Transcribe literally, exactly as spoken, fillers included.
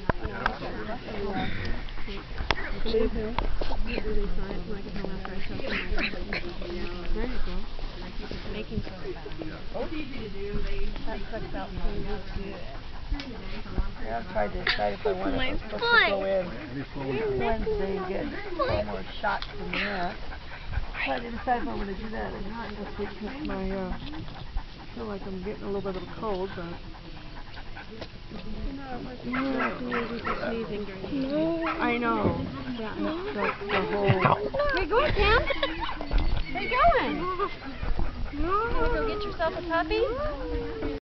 Leave him. There you go. Making so fast. That sucks out pain is good. Yeah, I've tried to decide if I want to, supposed to go in Wednesday and get one more shot from there. I'm trying to decide if I want to do that or not this week because my, uh, I feel like I'm getting a little bit of a cold, but... I know. Yeah, that's the whole... Where you going, Cam? Where you going? You want to go get yourself a puppy?